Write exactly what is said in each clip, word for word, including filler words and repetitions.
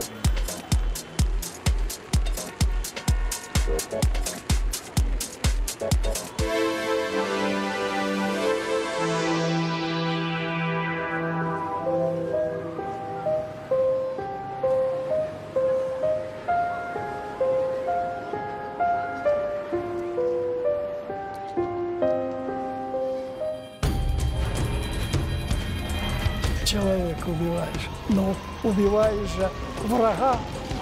Человека убиваешь, но убиваешь же врага.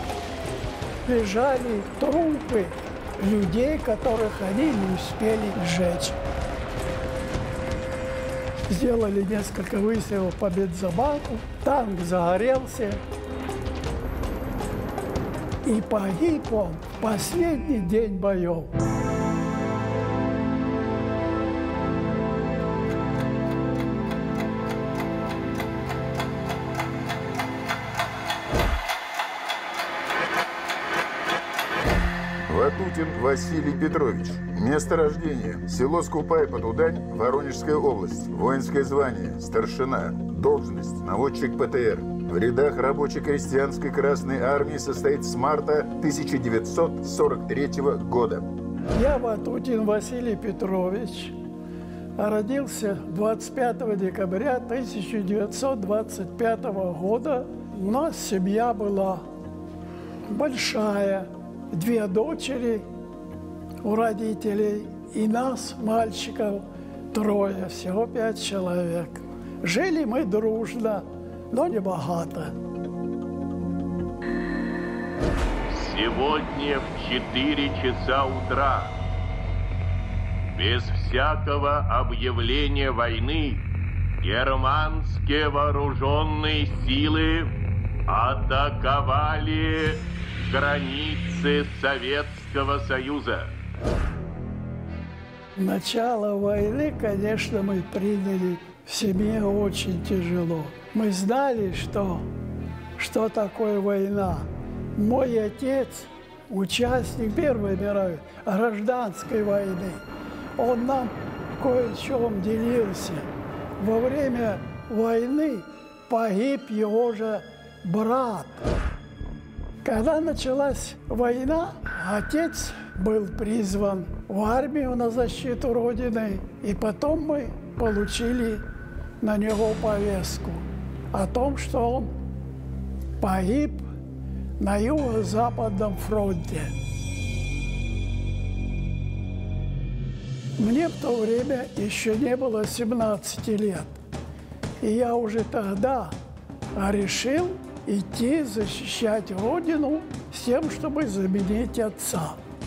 Лежали трупы людей, которых они не успели сжечь. Сделали несколько выстрелов по бензобаку, танк загорелся. И погиб он в последний день боев. Ватутин Василий Петрович. Место рождения. Село Скупай под Удань, Воронежская область. Воинское звание. Старшина. Должность. Наводчик ПТР. В рядах рабоче-крестьянской Красной Армии состоит с марта тысяча девятьсот сорок третьего года. Я Ватутин Василий Петрович. Родился двадцать пятого декабря тысяча девятьсот двадцать пятого года. У нас семья была большая. Две дочери у родителей и нас, мальчиков, трое, всего пять человек. Жили мы дружно, но не богато. Сегодня в четыре часа утра, без всякого объявления войны, германские вооруженные силы атаковали границы Советского Союза. Начало войны, конечно, мы приняли в семье очень тяжело. Мы знали, что, что такое война. Мой отец, участник Первой мировой, гражданской войны, он нам кое-чем делился. Во время войны погиб его же брат. Когда началась война, отец был призван в армию на защиту Родины, и потом мы получили на него повестку о том, что он погиб на Юго-Западном фронте. Мне в то время еще не было семнадцати лет, и я уже тогда решил идти защищать Родину с тем, чтобы заменить отца.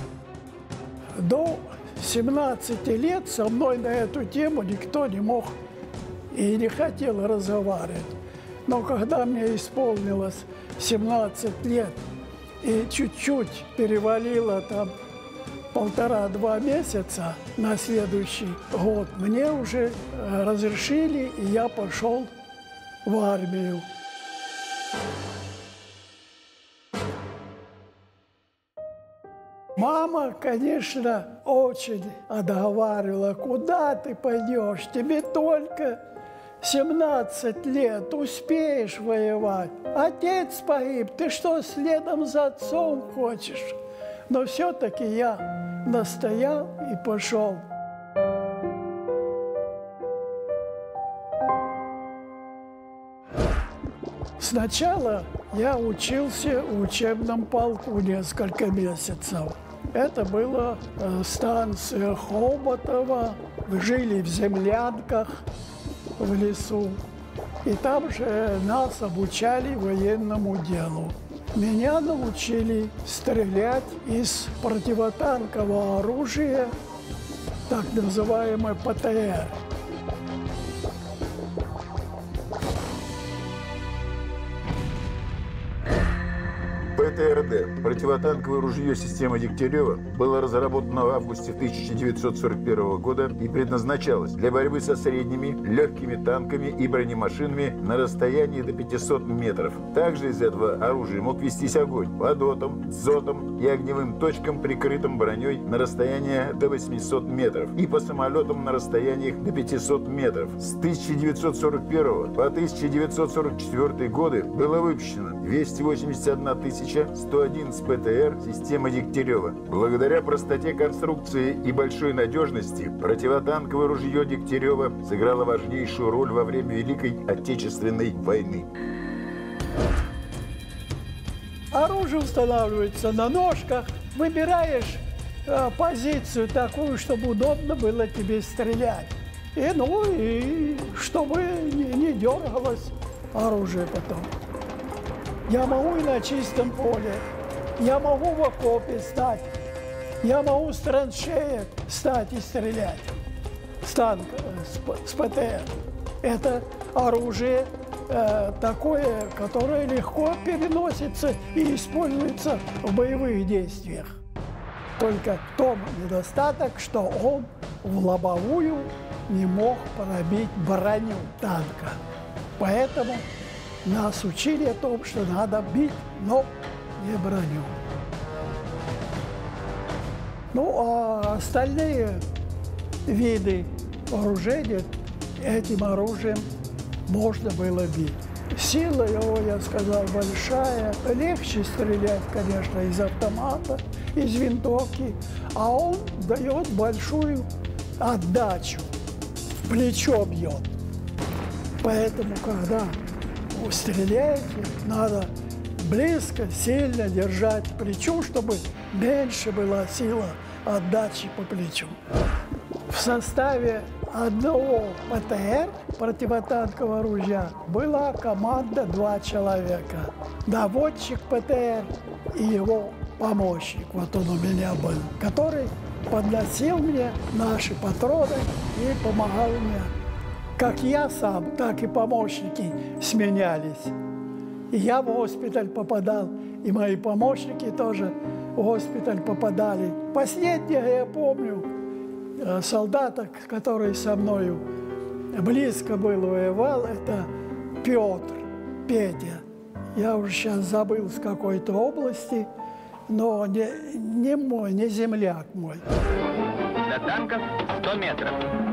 До семнадцати лет со мной на эту тему никто не мог и не хотел разговаривать. Но когда мне исполнилось семнадцать лет и чуть-чуть перевалило там полтора-два месяца на следующий год, мне уже разрешили, и я пошел в армию. Мама, конечно, очень отговаривала: куда ты пойдешь, тебе только семнадцать лет, успеешь воевать. Отец погиб, ты что, следом за отцом хочешь? Но все-таки я настоял и пошел. Сначала я учился в учебном полку несколько месяцев. Это была станция Хоботова. Жили в землянках в лесу. И там же нас обучали военному делу. Меня научили стрелять из противотанкового оружия, так называемый ПТР. ПТРД, противотанковое ружье системы Дегтярева, было разработано в августе тысяча девятьсот сорок первого года и предназначалось для борьбы со средними, легкими танками и бронемашинами на расстоянии до пятисот метров. Также из этого оружия мог вестись огонь по дотам, дзотам и огневым точкам, прикрытым броней на расстояние до восьмисот метров, и по самолетам на расстояниях до пятисот метров. С тысяча девятьсот сорок первого по тысяча девятьсот сорок четвёртый годы было выпущено двести восемьдесят одна тысяча сто одиннадцать ПТР системы Дегтярева. Благодаря простоте конструкции и большой надежности противотанковое ружье Дегтярева сыграло важнейшую роль во время Великой Отечественной войны. Оружие устанавливается на ножках, выбираешь э, позицию такую, чтобы удобно было тебе стрелять. И, ну, и чтобы не, не дергалось оружие потом. Я могу и на чистом поле, я могу в окопе стать, я могу с траншеек стать и стрелять с танка, с, с ПТР. Это оружие э, такое, которое легко переносится и используется в боевых действиях. Только в том недостаток, что он в лобовую не мог пробить броню танка. Поэтому нас учили о том, что надо бить, но не броню. Ну, а остальные виды вооружения этим оружием можно было бить. Сила его, я сказал, большая. Легче стрелять, конечно, из автомата, из винтовки, а он дает большую отдачу, в плечо бьет. Поэтому, когда вы стреляете, надо близко, сильно держать плечо, чтобы меньше была сила отдачи по плечу. В составе одного ПТР, противотанкового ружья, была команда два человека. Наводчик ПТР и его помощник, вот он у меня был, который подносил мне наши патроны и помогал мне. Как я сам, так и помощники сменялись. И я в госпиталь попадал, и мои помощники тоже в госпиталь попадали. Последнего я помню солдата, который со мною близко был, воевал, это Петр, Петя. Я уже сейчас забыл, с какой-то области, но не, не мой, не земляк мой. До танков сто метров.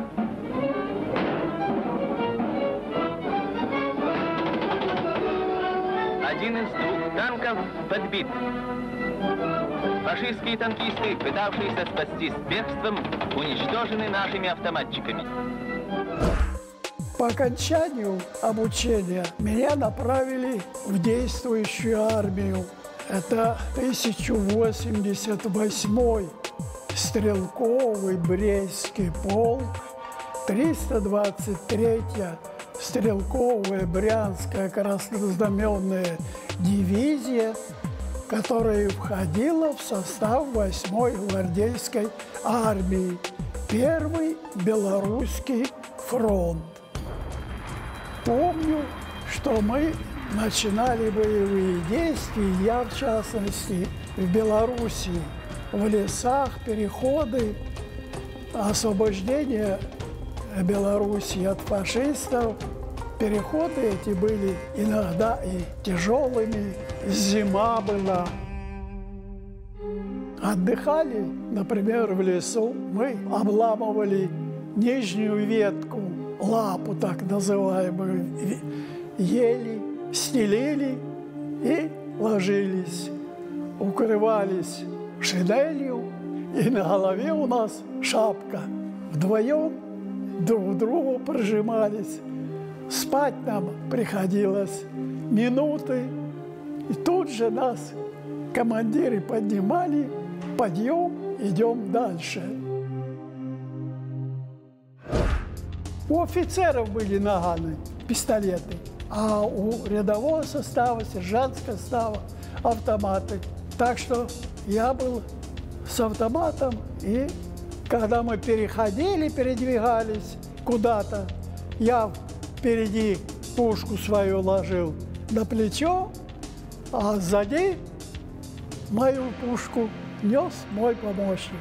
Один из двух танков подбит. Фашистские танкисты, пытавшиеся спастись бегством, уничтожены нашими автоматчиками. По окончанию обучения меня направили в действующую армию. Это тысяча восемьдесят восьмой стрелковый Брестский полк, триста двадцать третья стрелковая Брянская краснознаменная дивизия, которая входила в состав восьмой гвардейской армии, первый Белорусский фронт. Помню, что мы начинали боевые действия, я в частности, в Белоруссии, в лесах, переходы, освобождение Белоруссии от фашистов. Переходы эти были иногда и тяжелыми, зима была. Отдыхали, например, в лесу, мы обламывали нижнюю ветку, лапу так называемую, ели, стелили и ложились, укрывались шинелью, и на голове у нас шапка. Вдвоем друг к другу прижимались. Спать нам приходилось минуты, и тут же нас командиры поднимали, подъем, идем дальше. У офицеров были наганы, пистолеты, а у рядового состава, сержантского состава автоматы. Так что я был с автоматом, и когда мы переходили, передвигались куда-то, я впереди пушку свою ложил на плечо, а сзади мою пушку нес мой помощник.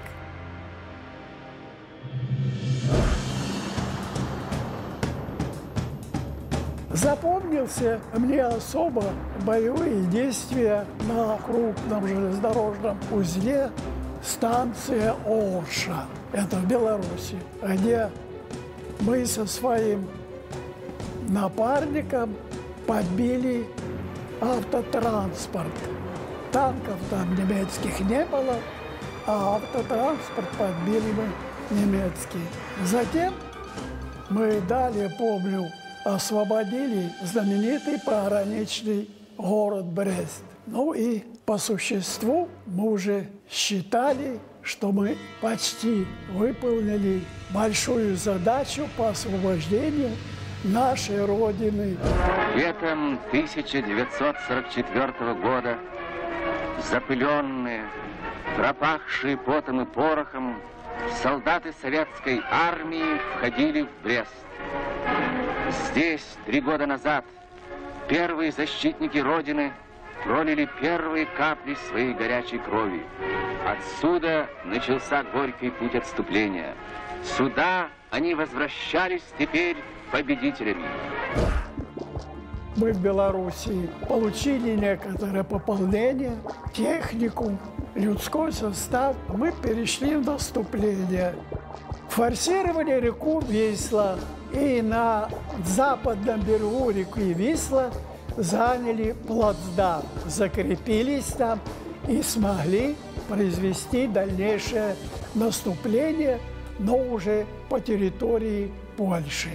Запомнился мне особо боевые действия на крупном железнодорожном узле станция Орша. Это в Беларуси, где мы со своим напарником подбили автотранспорт. Танков там немецких не было, а автотранспорт подбили мы немецкий. Затем мы далее, помню, освободили знаменитый пограничный город Брест. Ну и по существу мы уже считали, что мы почти выполнили большую задачу по освобождению нашей Родины. Летом тысяча девятьсот сорок четвёртого года запыленные, пропахшие потом и порохом, солдаты советской армии входили в Брест. Здесь три года назад первые защитники Родины пролили первые капли своей горячей крови. Отсюда начался горький путь отступления. Сюда они возвращались теперь победителями. Мы в Белоруссии получили некоторое пополнение, технику, людской состав. Мы перешли в наступление. Форсировали реку Висла. И на западном берегу реки Висла заняли плацдарм, закрепились там и смогли произвести дальнейшее наступление, но уже по территории Польши.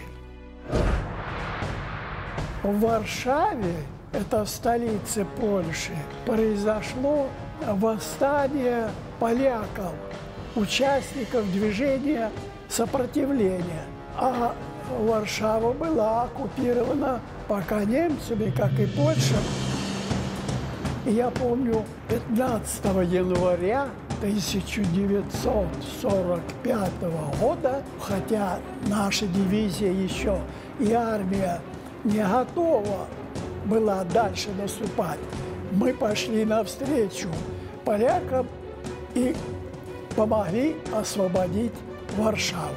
В Варшаве, это в столице Польши, произошло восстание поляков, участников движения сопротивления. А Варшава была оккупирована пока немцами, как и Польша. И я помню, пятнадцатого января тысяча девятьсот сорок пятого года, хотя наша дивизия еще и армия не готова была дальше наступать, мы пошли навстречу полякам и помогли освободить Варшаву.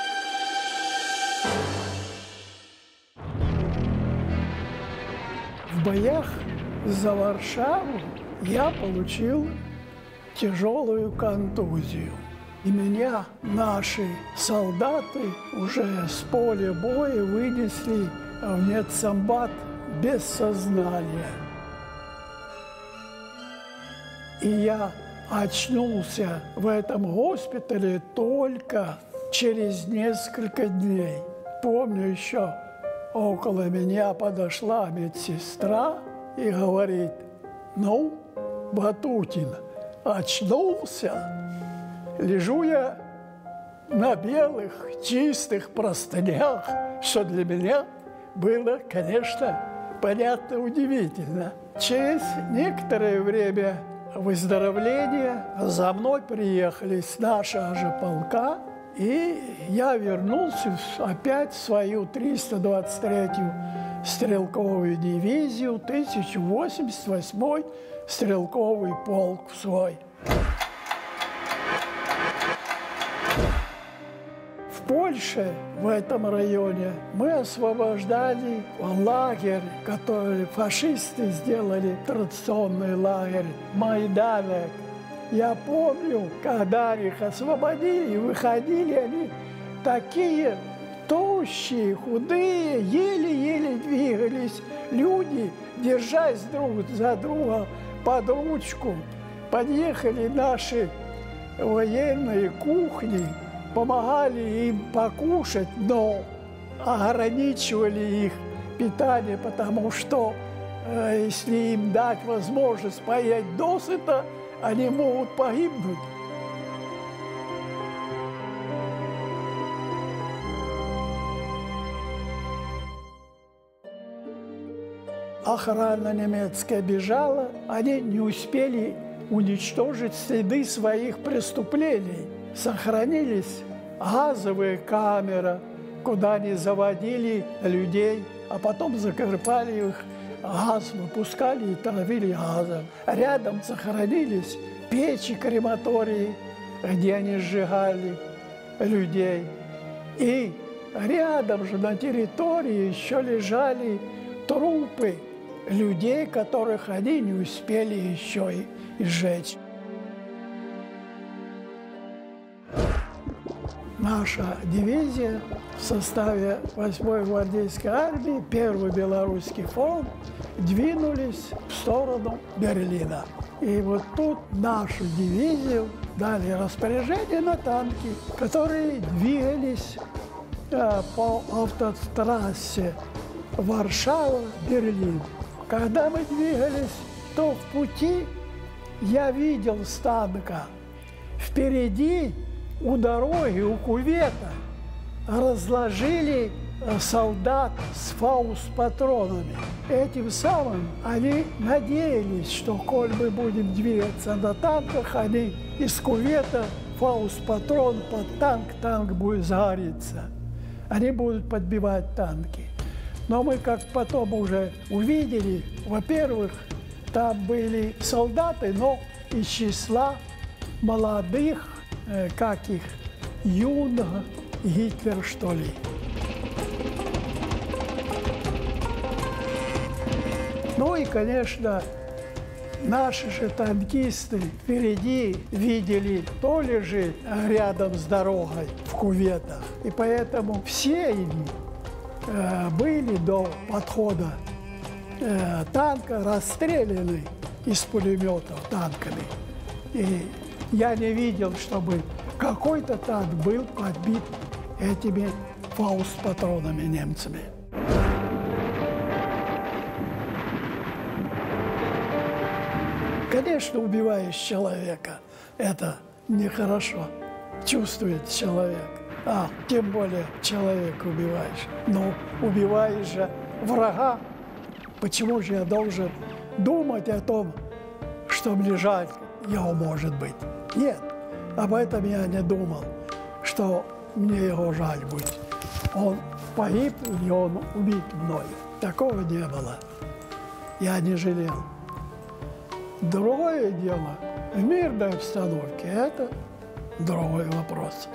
В боях за Варшаву я получил тяжелую контузию. И меня наши солдаты уже с поля боя вынесли в медсанбат без сознания. И я очнулся в этом госпитале только через несколько дней. Помню, еще около меня подошла медсестра и говорит: ну, Батутин, очнулся? Лежу я на белых, чистых простынях, что для меня было, конечно, понятно, удивительно. Через некоторое время выздоровления за мной приехали с нашего же полка, и я вернулся опять в свою триста двадцать третью стрелковую дивизию, тысяча восемьдесят восьмой стрелковый полк свой. В Польше, в этом районе, мы освобождали лагерь, который фашисты сделали, традиционный лагерь Майданек. Я помню, когда их освободили, выходили они такие тощие, худые, еле-еле двигались люди, держась друг за друга под ручку. Подъехали наши военные кухни, помогали им покушать, но ограничивали их питание, потому что э, если им дать возможность поесть досыта, они могут погибнуть. Охрана немецкая бежала, они не успели уничтожить следы своих преступлений. Сохранились газовые камеры, куда они заводили людей, а потом закрывали их газ выпускали и травили газом. Рядом сохранились печи, крематории, где они сжигали людей. И рядом же на территории еще лежали трупы людей, которых они не успели еще и сжечь. Наша дивизия в составе восьмой гвардейской армии, первый Белорусский фронт, двинулись в сторону Берлина. И вот тут нашу дивизию дали распоряжение на танки, которые двигались э, по автотрассе Варшава-Берлин. Когда мы двигались, то в пути я видел с танка впереди у дороги, у кювета разложили солдат с фаус-патронами. Этим самым они надеялись, что, коль мы будем двигаться на танках, они из кювета фаус-патрон под танк, танк будет загориться. Они будут подбивать танки. Но мы, как потом уже увидели, во-первых, там были солдаты, но из числа молодых, э, как их, юного Гитлер, что ли. Ну и, конечно, наши же танкисты впереди видели, кто лежит рядом с дорогой в кюветах. И поэтому все они э, были до подхода э, танка расстреляны из пулеметов танками. И я не видел, чтобы какой-то танк был подбит этими фаус-патронами немцами. Конечно, убиваешь человека, это нехорошо, чувствует человек, а тем более человека убиваешь. Но убиваешь же врага, почему же я должен думать о том, что мне жаль его может быть? Нет, об этом я не думал, что мне его жаль будет. Он погиб или он убит мной. Такого не было. Я не жалел. Другое дело, в мирной обстановке это другой вопрос.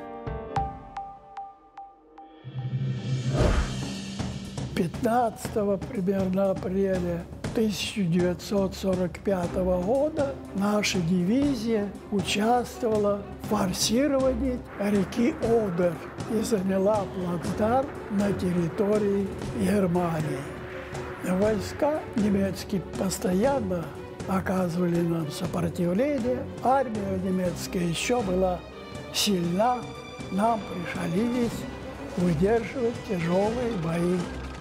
пятнадцатого примерно апреля тысяча девятьсот сорок пятого года наша дивизия участвовала в форсировании реки Одер и заняла плацдарм на территории Германии. Войска немецкие постоянно оказывали нам сопротивление. Армия немецкая еще была сильна. Нам пришлось выдерживать тяжелые бои.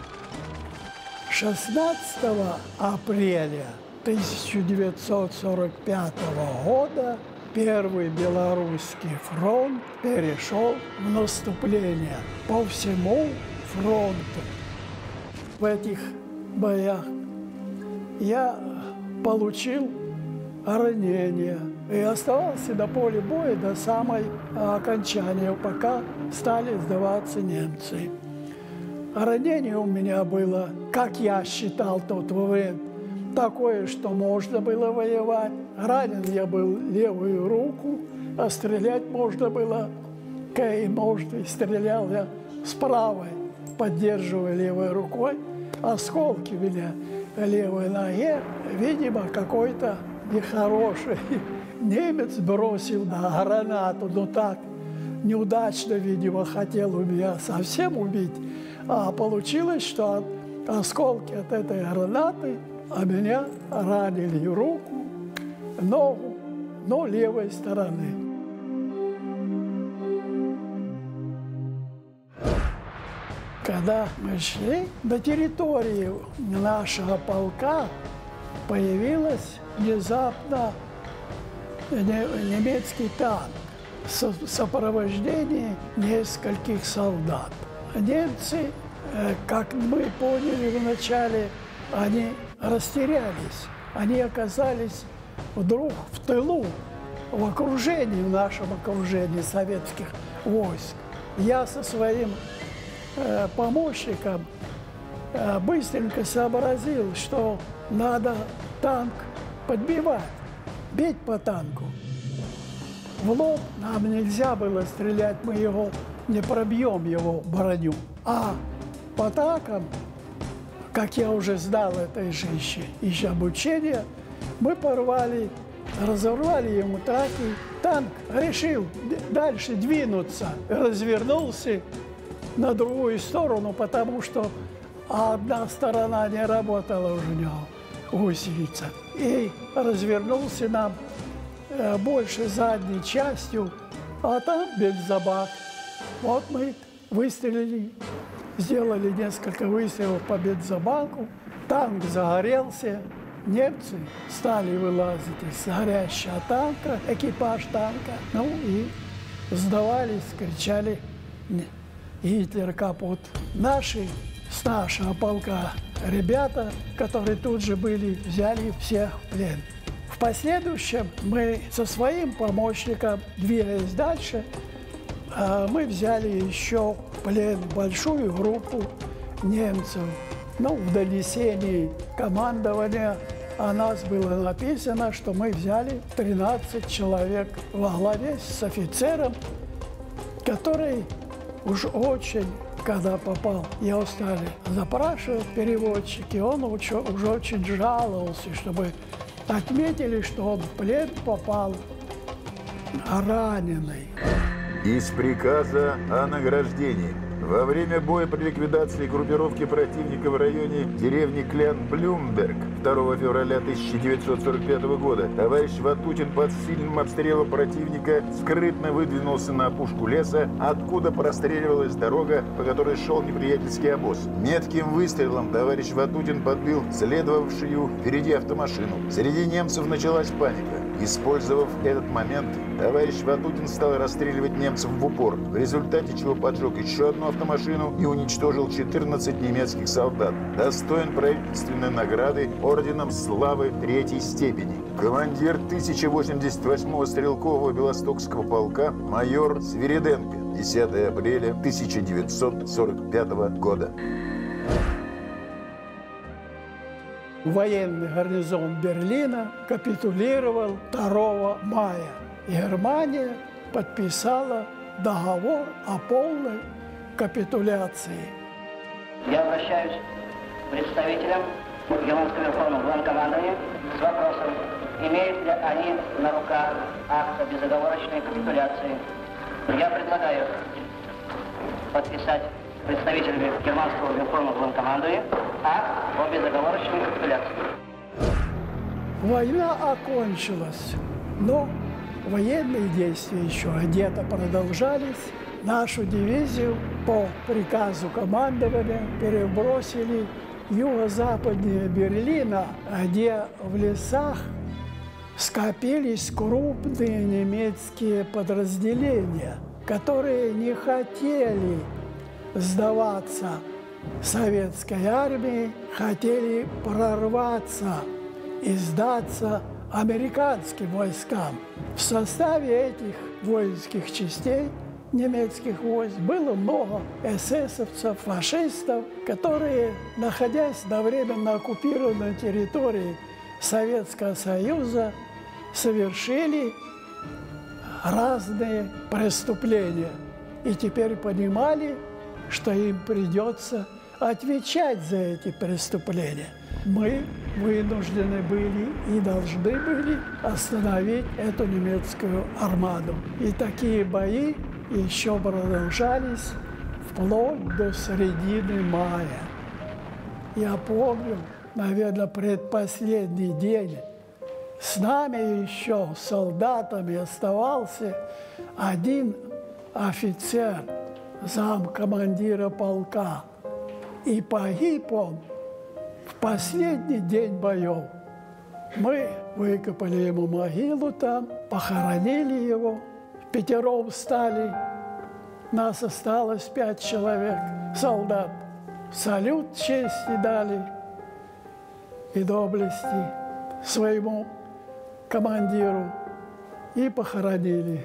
шестнадцатого апреля тысяча девятьсот сорок пятого года Первый Белорусский фронт перешел в наступление по всему фронту. В этих боях я получил ранение и оставался на поле боя до самой окончания, пока стали сдаваться немцы. Ранение у меня было, как я считал в тот момент, такое, что можно было воевать. Ранен я был левую руку, а стрелять можно было, и может, и стрелял я с правой, поддерживая левой рукой. Осколки у меня в левой ноге, видимо, какой-то нехороший немец бросил на гранату, но так неудачно, видимо, хотел у меня совсем убить. А получилось, что осколки от этой гранаты а меня ранили руку, ногу, но левой стороны. Когда мы шли, на территории нашего полка появилась внезапно немецкий танк в сопровождении нескольких солдат. Немцы, как мы поняли вначале, они растерялись. Они оказались вдруг в тылу, в окружении, в нашем окружении советских войск. Я со своим э, помощником э, быстренько сообразил, что надо танк подбивать, бить по танку. В лоб нам нельзя было стрелять, мы его не пробьем, его броню. А по танкам, как я уже сдал этой же еще, еще обучение, мы порвали, разорвали ему траки. Танк решил дальше двинуться, развернулся на другую сторону, потому что одна сторона не работала уже у него, гусеница. И развернулся нам э, больше задней частью, а там бензобак. Вот мы выстрелили, сделали несколько выстрелов по бензобаку, танк загорелся, немцы стали вылазить из горящего танка, экипаж танка, ну и сдавались, кричали «Гитлер капут». Наши с нашего полка ребята, которые тут же были, взяли всех в плен. В последующем мы со своим помощником, двигаясь дальше, мы взяли еще в плен большую группу немцев. Ну, в донесении командования о нас было написано, что мы взяли тринадцать человек во главе с офицером, который уж очень, когда попал, его стали запрашивать переводчики, он уже, уже очень жаловался, чтобы отметили, что он в плен попал раненый. Из приказа о награждении. Во время боя при ликвидации группировки противника в районе деревни Клян-Блюмберг второго февраля тысяча девятьсот сорок пятого года товарищ Ватутин под сильным обстрелом противника скрытно выдвинулся на опушку леса, откуда простреливалась дорога, по которой шел неприятельский обоз. Метким выстрелом товарищ Ватутин подбил следовавшую впереди автомашину. Среди немцев началась паника. Использовав этот момент, товарищ Ватутин стал расстреливать немцев в упор, в результате чего поджег еще одну автомашину и уничтожил четырнадцать немецких солдат. Достоин правительственной награды орденом славы третьей степени. Командир тысяча восемьдесят восьмого стрелкового Белостокского полка майор Свириденко. десятого апреля тысяча девятьсот сорок пятого года. Военный гарнизон Берлина капитулировал второго мая. Германия подписала договор о полной капитуляции. Я обращаюсь к представителям Германского верховного главнокомандования с вопросом, имеют ли они на руках акт о безоговорочной капитуляции. Я предлагаю подписать представителями Германского верховного главнокомандования акт о безоговорочной капитуляции. Война окончилась, но военные действия еще где-то продолжались. Нашу дивизию по приказу командования перебросили юго-западнее Берлина, где в лесах скопились крупные немецкие подразделения, которые не хотели сдаваться советской армии, хотели прорваться и сдаться американским войскам. В составе этих воинских частей немецких войск было много эсэсовцев, фашистов, которые, находясь на временно оккупированной территории Советского Союза, совершили разные преступления и теперь понимали, что им придется отвечать за эти преступления. Мы вынуждены были и должны были остановить эту немецкую армаду. И такие бои еще продолжались вплоть до середины мая. Я помню, наверное, предпоследний день. С нами еще, солдатами, оставался один офицер, замкомандира полка. И погиб он в последний день боев. Мы выкопали ему могилу там, похоронили его. Пятером встали, нас осталось пять человек, солдат. Салют чести дали и доблести своему командиру и похоронили.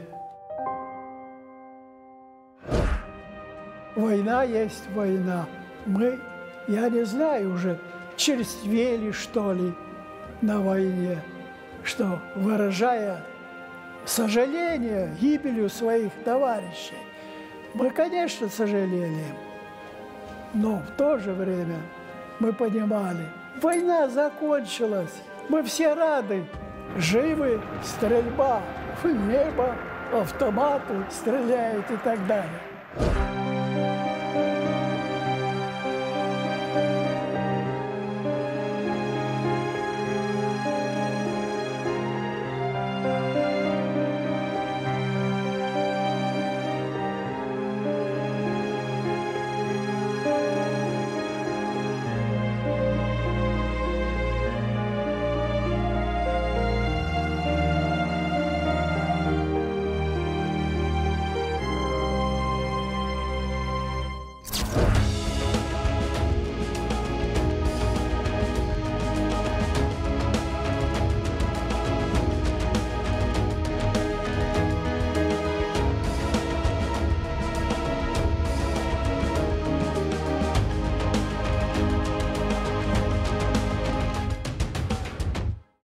Война есть война. Мы я не знаю, уже черствели, что ли, на войне, что, выражая сожаление гибелью своих товарищей, мы, конечно, сожалели, но в то же время мы понимали, война закончилась, мы все рады, живы, стрельба в небо, автоматы стреляют и так далее.